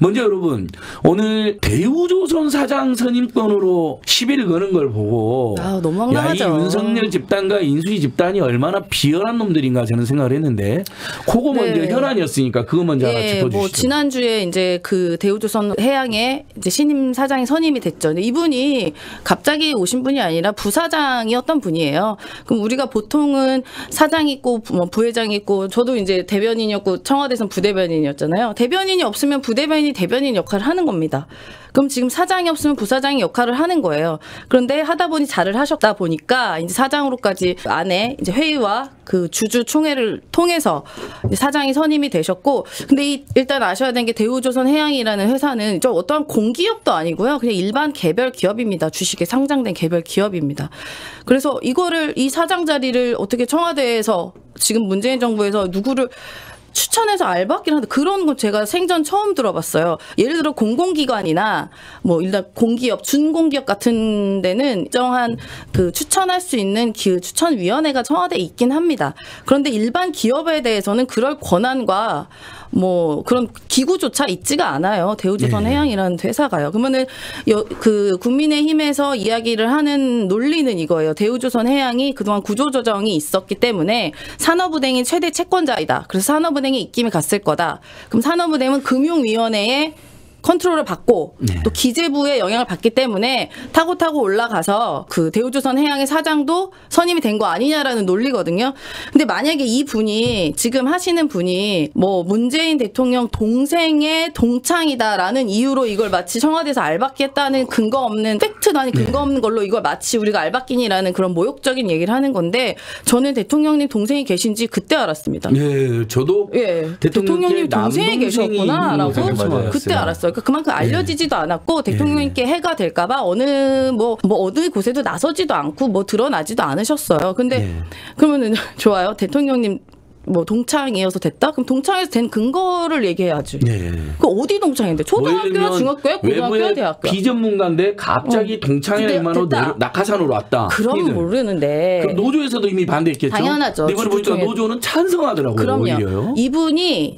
먼저 여러분 오늘 대우조선 사장 선임권으로 시비를 거는 걸 보고 너무 황당하죠. 야, 이 윤석열 집단과 인수위 집단이 얼마나 비열한 놈들인가 저는 생각을 했는데 그거 먼저 현안이었으니까 그거 먼저 하나 짚어주시죠. 뭐 지난주에 이제 그 대우조선 해양에 이제 신임 사장이 선임이 됐죠. 근데 이분이 갑자기 오신 분이 아니라 부사장이었던 분이에요. 그럼 우리가 보통은 사장 있고 뭐 부회장 있고 저도 이제 대변인이었고 청와대에서는 부대변인이었잖아요. 대변인이 없으면 부대변인이 대변인 역할을 하는 겁니다. 그럼 지금 사장이 없으면 부사장이 역할을 하는 거예요. 그런데 하다 보니 잘을 하셨다 보니까 이제 사장으로까지 안에 이제 회의와 그 주주 총회를 통해서 이제 사장이 선임이 되셨고, 근데 일단 아셔야 되는 게 대우조선 해양이라는 회사는 좀 어떠한 공기업도 아니고요. 그냥 일반 개별 기업입니다. 주식에 상장된 개별 기업입니다. 그래서 이거를 이 사장 자리를 어떻게 청와대에서 지금 문재인 정부에서 누구를 추천해서 알바끼를 하는데 그런 건 제가 생전 처음 들어봤어요. 예를 들어 공공기관이나 뭐 일단 공기업, 준공기업 같은 데는 일정한 그 추천할 수 있는 추천위원회가 청와대에 있긴 합니다. 그런데 일반 기업에 대해서는 그럴 권한과 뭐 그런 기구조차 있지가 않아요. 대우조선 해양이라는 회사가요. 그러면은 그 국민의힘에서 이야기를 하는 논리는 이거예요. 대우조선 해양이 그동안 구조조정이 있었기 때문에 산업은행이 최대 채권자이다. 그래서 산업은행이 입김이 갔을 거다. 그럼 산업은행은 금융위원회에 컨트롤을 받고 또 기재부의 영향을 받기 때문에 타고 올라가서 그 대우조선 해양의 사장도 선임이 된 거 아니냐라는 논리거든요. 근데 만약에 이 분이 지금 하시는 분이 뭐 문재인 대통령 동생의 동창이다라는 이유로 이걸 마치 청와대에서 알바끼 했다는 근거 없는 팩트도 아닌 근거 없는 걸로 이걸 마치 우리가 알바끼니라는 그런 모욕적인 얘기를 하는 건데 저는 대통령님 동생이 계신지 그때 알았습니다. 예, 저도 대통령님 동생이 계셨구나라고 그때 알았어요. 그러니까 그만큼 알려지지도 않았고 대통령님께 해가 될까봐 어느 곳에도 나서지도 않고 뭐 드러나지도 않으셨어요. 근데 그러면은 좋아요. 대통령님 뭐 동창이어서 됐다? 그럼 동창에서 된 근거를 얘기해야지. 그 어디 동창인데? 초등학교야, 중학교야, 고등학교야, 대학교야. 비전문가인데 갑자기 동창회만으로 낙하산으로 왔다. 그럼 모르는데. 그럼 노조에서도 이미 반대했겠죠. 당연하죠. 이번에 보니까 노조는 찬성하더라고요. 그럼요. 오히려요. 이분이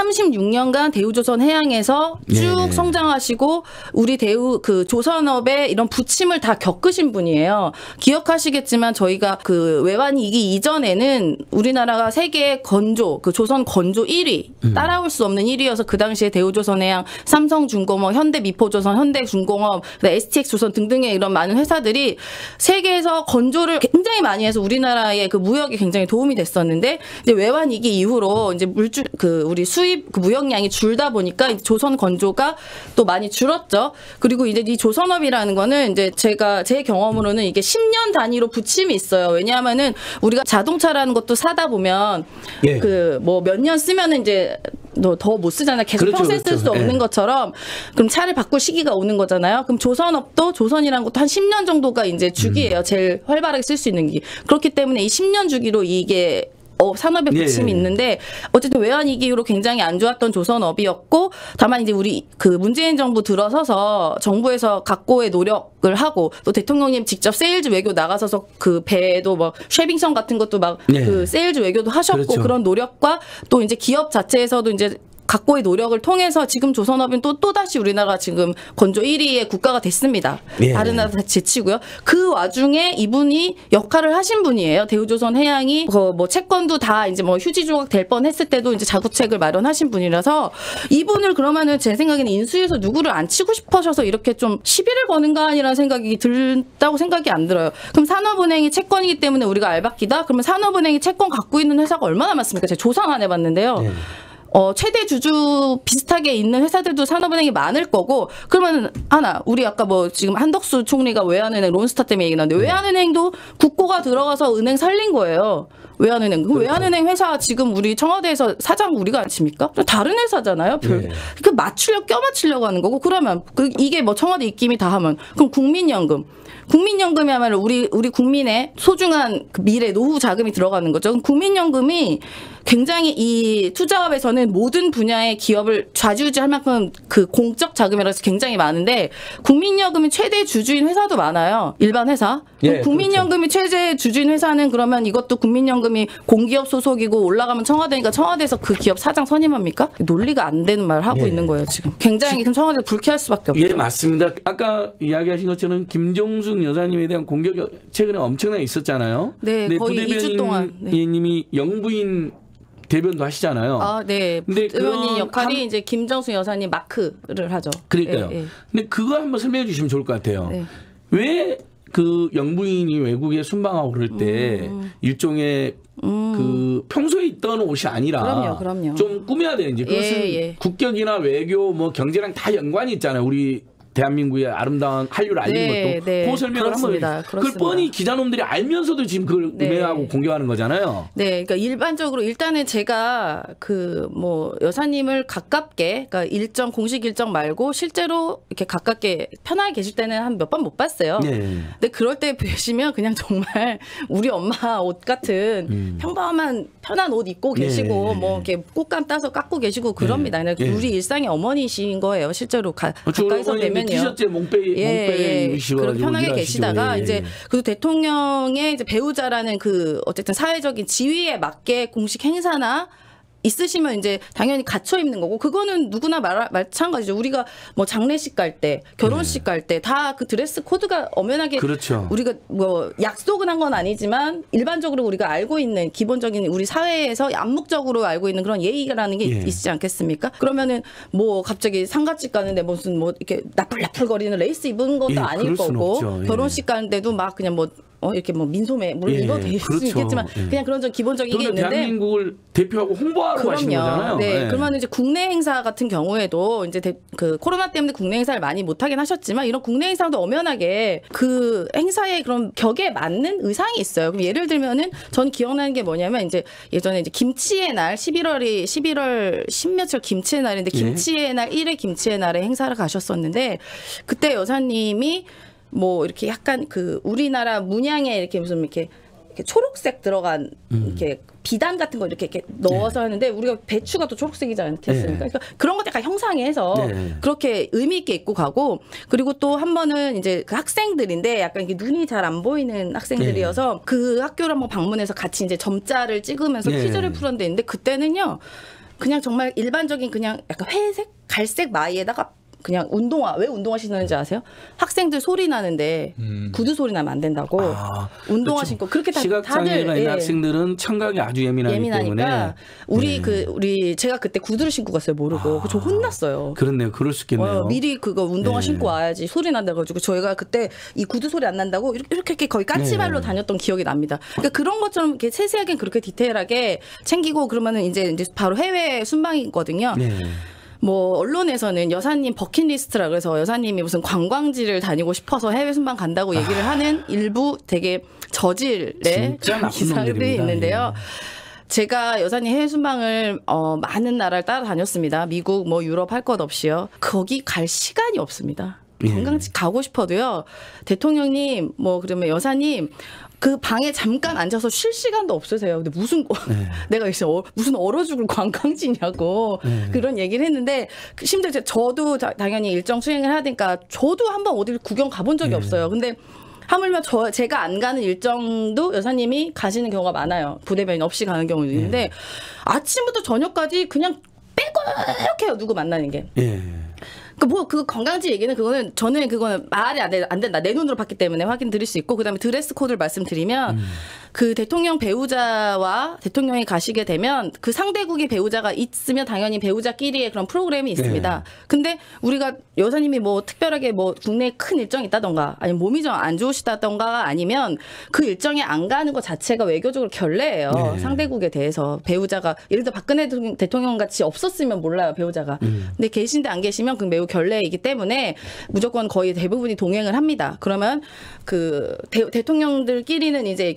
36년간 대우조선 해양에서 쭉 성장하시고 우리 그 조선업의 이런 부침을 다 겪으신 분이에요. 기억하시겠지만 저희가 그 외환위기 이전에는 우리나라가 세계 건조, 그 조선 건조 1위, 따라올 수 없는 1위여서 그 당시에 대우조선 해양, 삼성중공업, 현대미포조선, 현대중공업, STX조선 등등의 이런 많은 회사들이 세계에서 건조를 굉장히 많이 해서 우리나라의 그 무역에 굉장히 도움이 됐었는데 이제 외환위기 이후로 이제 우리 수입 그 무역량이 줄다 보니까 조선 건조가 또 많이 줄었죠. 그리고 이제 이 조선업이라는 거는 이제 제 경험으로는 이게 10년 단위로 부침이 있어요. 왜냐하면은 우리가 자동차라는 것도 사다 보면 그 뭐 몇 년 쓰면은 이제 더 못 쓰잖아요. 계속 평생 쓸 수 없는 것처럼 그럼 차를 바꿀 시기가 오는 거잖아요. 그럼 조선업도 조선이라는 것도 한 10년 정도가 이제 주기예요. 제일 활발하게 쓸 수 있는 게. 그렇기 때문에 이 10년 주기로 이게 산업의 부침이 있는데 어쨌든 외환위기 이후로 굉장히 안 좋았던 조선업이었고 다만 이제 우리 그 문재인 정부 들어서서 정부에서 각고의 노력을 하고 또 대통령님 직접 세일즈 외교 나가서서 그 배도 뭐 쉐빙선 같은 것도 막 그 세일즈 외교도 하셨고 그런 노력과 또 이제 기업 자체에서도 이제 각고의 노력을 통해서 지금 조선업은 또다시 우리나라가 지금 건조 1위의 국가가 됐습니다. 다른 나라 다 제치고요. 그 와중에 이분이 역할을 하신 분이에요. 대우조선 해양이 뭐 채권도 다 이제 뭐 휴지 조각 될 뻔했을 때도 이제 자구책을 마련하신 분이라서 이분을 그러면은 제 생각에는 인수위에서 누구를 안 치고 싶으셔서 이렇게 좀 시비를 거는가 아니라는 생각이 들다고 생각이 안 들어요. 그럼 산업은행이 채권이기 때문에 우리가 알바끼다? 그러면 산업은행이 채권 갖고 있는 회사가 얼마나 많습니까? 제가 조사 안 해봤는데요. 최대 주주 비슷하게 있는 회사들도 산업은행이 많을 거고 그러면 우리 아까 뭐 지금 한덕수 총리가 외환은행 론스타 때문에 얘기 나왔는데 외환은행도 국고가 들어가서 은행 살린 거예요. 외환은행. 그 외환은행 회사 지금 우리 청와대에서 사장 우리가 안 칩니까? 다른 회사잖아요. 그 껴맞추려고 하는 거고 그러면 이게 뭐 청와대 입김이 다 하면 그럼 국민연금이야말로 우리 국민의 소중한 그 미래 노후 자금이 들어가는 거죠. 그럼 국민연금이 굉장히 이 투자업에서는 모든 분야의 기업을 좌지우지할 만큼 그 공적 자금이라서 굉장히 많은데 국민연금이 최대 주주인 회사도 많아요. 일반 회사. 예, 국민연금이 최대 주주인 회사는 그러면 이것도 국민연금이 공기업 소속이고 올라가면 청와대니까 청와대에서 그 기업 사장 선임합니까? 논리가 안 되는 말을 하고 예. 있는 거예요 지금. 굉장히 그럼 청와대를 불쾌할 수밖에 없죠. 예, 맞습니다. 아까 이야기하신 것처럼 김종숙 여사님에 대한 공격이 최근에 엄청나게 있었잖아요. 네, 거의 2주 동안. 네. 님이 영부인 대변도 하시잖아요. 아, 네. 근데 대변인 역할이 이제 김정수 여사님 마크를 하죠. 그러니까요. 예, 예. 근데 그거 한번 설명해 주시면 좋을 것 같아요. 네. 왜 그 영부인이 외국에 순방하고 그럴 때 일종의 그 평소에 있던 옷이 아니라 그럼요. 좀 꾸며야 되는지 그것은 예. 국격이나 외교 뭐 경제랑 다 연관이 있잖아요. 우리 대한민국의 아름다운 한류를 알리는 것도 그 설명을 그렇습니다. 한번 그걸 뻔히 기자놈들이 알면서도 지금 그걸 음해하고 공격하는 거잖아요. 네, 그러니까 일반적으로 일단은 제가 그 뭐 여사님을 가깝게, 그러니까 일정 공식 일정 말고 실제로 이렇게 가깝게 편하게 계실 때는 한 몇 번 못 봤어요. 네. 근데 그럴 때 뵈시면 그냥 정말 우리 엄마 옷 같은 평범한 편한 옷 입고 계시고 뭐 이렇게 꽃감 따서 깎고 계시고 그럽니다. 그냥 우리 일상의 어머니신 거예요. 실제로 가까이서 뵈면요. 티셔츠에 몽빼 입으시고 그렇게 편하게 계시다가 이제 그 대통령의 이제 배우자라는 그 어쨌든 사회적인 지위에 맞게 공식 행사나 있으시면 이제 당연히 갖춰 입는 거고 그거는 누구나 마찬가지죠. 우리가 뭐 장례식 갈 때, 결혼식 갈 때 다 그 드레스 코드가 엄연하게 그렇죠. 우리가 뭐 약속은 한 건 아니지만 일반적으로 우리가 알고 있는 기본적인 우리 사회에서 암묵적으로 알고 있는 그런 예의라는 게 있지 않겠습니까? 그러면은 뭐 갑자기 상갓집 가는데 무슨 뭐 이렇게 나풀나풀거리는 레이스 입은 것도 아닐 거고 결혼식 가는데도 막 그냥 뭐 이렇게 뭐 민소매 물론 입어도 될 수 있겠지만 그냥 그런 좀 기본적인 게 있는데 대한민국을 대표하고 홍보하러 가신 거잖아요. 네. 그러면 이제 국내 행사 같은 경우에도 이제 그 코로나 때문에 국내 행사를 많이 못 하긴 하셨지만 이런 국내 행사도 엄연하게 그 행사의 그런 격에 맞는 의상이 있어요. 그럼 예를 들면은 전 기억나는 게 뭐냐면 이제 예전에 이제 김치의 날 11월 10며칠 김치의 날인데 김치의 날 1회 김치의 날에 행사를 가셨었는데 그때 여사님이 뭐 이렇게 약간 그 우리나라 문양에 이렇게 무슨 이렇게 초록색 들어간 이렇게 비단 같은 거 이렇게 넣어서 하는데 우리가 배추가 또 초록색이지 않겠습니까? 그러니까 그런 것들 약간 형상해서 그렇게 의미 있게 입고 가고 그리고 또 한 번은 이제 그 학생들인데 약간 이게 눈이 잘 안 보이는 학생들이어서 그 학교를 한번 방문해서 같이 이제 점자를 찍으면서 퀴즈를 풀었는데 그때는요 그냥 정말 일반적인 그냥 약간 회색, 갈색 마이에다가 그냥 운동화 왜 운동화 신는지 아세요? 학생들 소리 나는데 구두 소리 나면 안 된다고 운동화 그렇죠. 신고 그렇게 시각장애가 있는 학생들은 청각이 아주 예민하니까 때문에 우리 제가 그때 구두를 신고 갔어요 모르고 저 혼났어요. 그렇네요, 그럴 수 있겠네요. 미리 그거 운동화 신고 와야지 소리 난다 가지고 저희가 그때 이 구두 소리 안 난다고 이렇게 거의 까치발로 다녔던 기억이 납니다. 그러니까 그런 것처럼 이렇게 세세하게 그렇게 디테일하게 챙기고 그러면은 이제 바로 해외 순방이거든요. 뭐 언론에서는 여사님 버킷리스트라 그래서 여사님이 무슨 관광지를 다니고 싶어서 해외 순방 간다고 얘기를 하는 일부 되게 저질의 기사들이 있는데요. 제가 여사님 해외 순방을 많은 나라를 따라다녔습니다. 미국 뭐 유럽 할 것 없이요. 거기 갈 시간이 없습니다. 관광지 가고 싶어도요. 대통령님 뭐 그러면 여사님 그 방에 잠깐 앉아서 쉴 시간도 없으세요. 근데 무슨 내가 이제 무슨 얼어 죽을 관광지냐고 그런 얘기를 했는데 심지어 저도 당연히 일정 수행을 해야 되니까 저도 한번 어딜 구경 가본 적이 없어요. 근데 하물며 제가 안 가는 일정도 여사님이 가시는 경우가 많아요. 부대변인 없이 가는 경우도 있는데 아침부터 저녁까지 그냥 빼곡해요. 누구 만나는 게. 그 관광지 얘기는 저는 그거는 말이 안 된다. 내 눈으로 봤기 때문에 확인 드릴 수 있고 그다음에 드레스 코드를 말씀드리면 그 대통령 배우자와 대통령이 가시게 되면 그 상대국의 배우자가 있으면 당연히 배우자끼리의 그런 프로그램이 있습니다. 근데 우리가 여사님이 뭐 특별하게 뭐 국내에 큰 일정이 있다던가 아니면 몸이 좀 안 좋으시다던가 아니면 그 일정에 안 가는 것 자체가 외교적으로 결례예요. 상대국에 대해서 배우자가 예를 들어 박근혜 대통령 같이 없었으면 몰라요. 배우자가. 근데 계신데 안 계시면 그 매우 결례이기 때문에 무조건 거의 대부분이 동행을 합니다. 그러면 그 대통령들끼리는 이제 이렇게 뭐 따로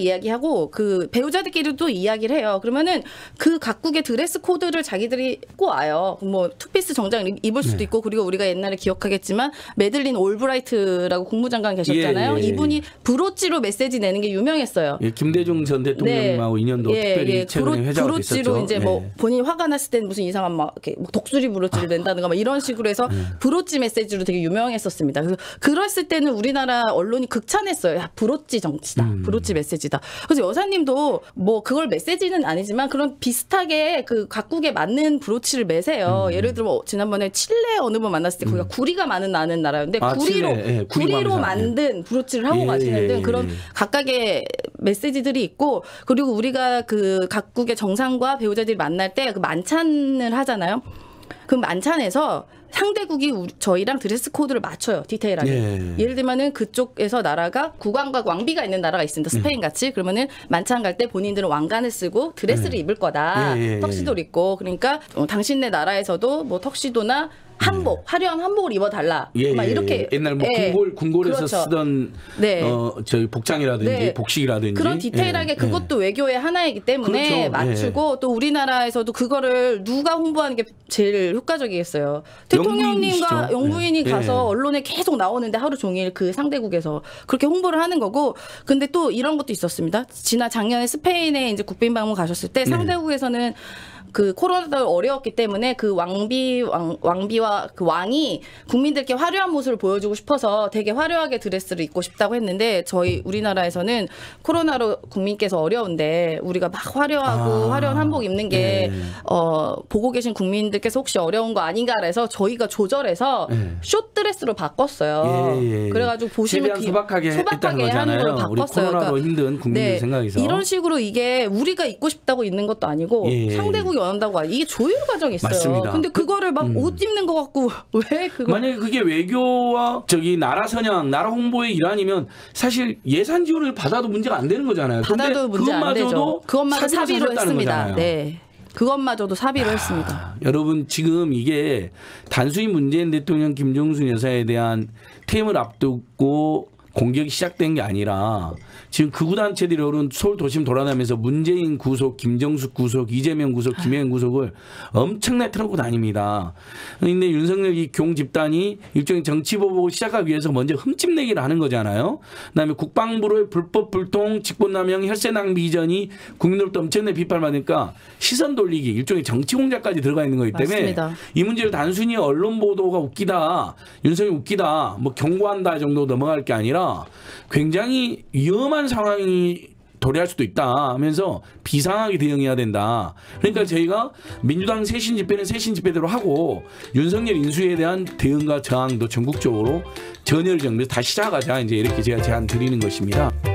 이야기하고 그 배우자들끼리도 이야기를 해요. 그러면은 그 각국의 드레스 코드를 자기들이 입고 와요. 뭐 투피스 정장 입을 수도 있고 그리고 우리가 옛날에 기억하겠지만 매들린 올브라이트라고 국무장관 계셨잖아요. 이분이 브로치로 메시지 내는 게 유명했어요. 예, 김대중 전 대통령하고 인연도 특별히 최근에 회자가 됐었죠. 브로치로 이제 뭐 본인이 화가 났을 땐 무슨 이상한 막 이렇게 독수리 브로치를 낸다든가 막 이런 식으로 해서 브로치 메시지로 되게 유명했었습니다. 그래서 그랬을 때는 우리나라 언론이 극찬했어요. 야, 브로치 정치다. 브로치 메시지다. 그래서 여사님도 뭐 그걸 메시지는 아니지만 그런 비슷하게 그 각국에 맞는 브로치를 매세요. 예를 들어 뭐 지난번에 칠레 어느 분 만났을 때 거기가 구리가 많은 나라였는데 구리로 만든 브로치를 하고 가시는 등 그런 각각의 메시지들이 있고 그리고 우리가 그 각국의 정상과 배우자들이 만날 때 그 만찬을 하잖아요. 그 만찬에서 상대국이 저희랑 드레스 코드를 맞춰요. 디테일하게. 예를 들면은 그쪽에서 나라가 국왕과 왕비가 있는 나라가 있습니다. 스페인 같이. 그러면은 만찬 갈 때 본인들은 왕관을 쓰고 드레스를 입을 거다. 턱시도를 입고. 그러니까 당신네 나라에서도 뭐 턱시도나 한복, 화려한 한복을 입어달라. 막 이렇게 옛날 뭐 궁궐에서 그렇죠. 쓰던 저희 복장이라든지 복식이라든지 그런 디테일하게 그것도 외교의 하나이기 때문에 그렇죠. 맞추고 또 우리나라에서도 그거를 누가 홍보하는 게 제일 효과적이겠어요. 대통령님과 영부인이 가서 언론에 계속 나오는데 하루 종일 그 상대국에서 그렇게 홍보를 하는 거고 근데 또 이런 것도 있었습니다. 작년에 스페인에 이제 국빈 방문 가셨을 때 상대국에서는 그 코로나도 어려웠기 때문에 그 왕비와 그 왕이 국민들께 화려한 모습을 보여주고 싶어서 되게 화려하게 드레스를 입고 싶다고 했는데 저희 우리나라에서는 코로나로 국민께서 어려운데 우리가 막 화려하고 화려한 한복 입는 게 보고 계신 국민들께서 혹시 어려운 거 아닌가 그래서 저희가 조절해서 숏드레스로 바꿨어요. 그래가지고 보시면 소박하게 하는 걸 바꿨어요. 우리 코로나로 힘든 국민들 생각에서 이런 식으로 이게 우리가 입고 싶다고 입는 것도 아니고 상대국이 원한다고 이게 조율 과정이 있어요. 맞습니다. 근데 그거를 막 옷 입는 것 같고 왜 그거? 만약에 그게 외교와 나라 선양, 나라 홍보의 일환이면 사실 예산 지원을 받아도 문제가 안 되는 거잖아요. 받아도 문제 안 되죠. 그것마저 사비로 했습니다. 거잖아요. 네. 그것마저도 사비로 했습니다. 여러분 지금 이게 단순히 문재인 대통령 김정순 여사에 대한 퇴임을 앞두고 공격이 시작된 게 아니라 지금 극우 단체들이 오른 서울 도심 돌아다니면서 문재인 구속, 김정숙 구속, 이재명 구속, 김혜연 구속을 엄청나게 틀어놓고 다닙니다. 그런데 윤석열 이 경 집단이 일종의 정치 보복을 시작하기 위해서 먼저 흠집내기를 하는 거잖아요. 그다음에 국방부로의 불법 불통, 직권남용, 혈세 낭비 이전이 국민으로부터 엄청나게 비판받으니까 시선 돌리기, 일종의 정치 공작까지 들어가 있는 거기 때문에 맞습니다. 이 문제를 단순히 언론 보도가 웃기다, 윤석열이 웃기다, 뭐 경고한다 정도 넘어갈 게 아니라 굉장히 위험한 상황이 도래할 수도 있다 하면서 비상하게 대응해야 된다. 그러니까 저희가 민주당 쇄신 집회는 쇄신 집회대로 하고 윤석열 인수에 대한 대응과 저항도 전국적으로 전열을 정비해서 다시 시작하자 이제 이렇게 제가 제안 드리는 것입니다.